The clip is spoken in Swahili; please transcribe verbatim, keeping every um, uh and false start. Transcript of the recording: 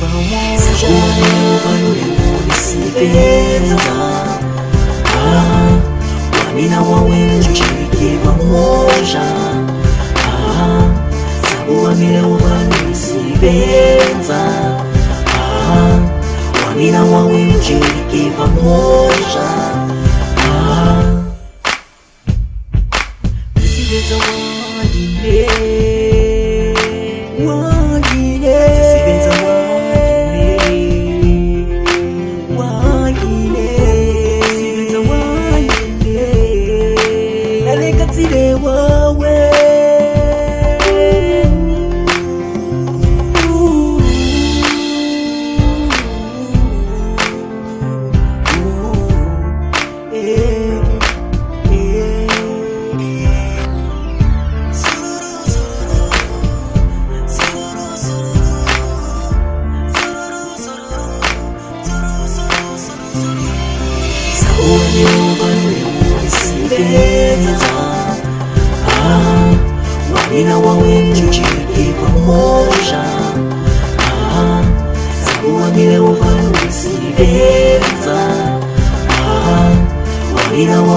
Wamina wawe mchiki pamoja, ah, sabu wamile ufanisi venza, ah, wamina wawe mchiki pamoja, ah, sisi venza wajine, wajine, sisi venza wajine, wajine, sisi venza wajine. Today wawe ooh, ooh, eh, eh. Wamina wawe mchiki pamoja, ah, sabu wamile ufanisi venza, ah, wamina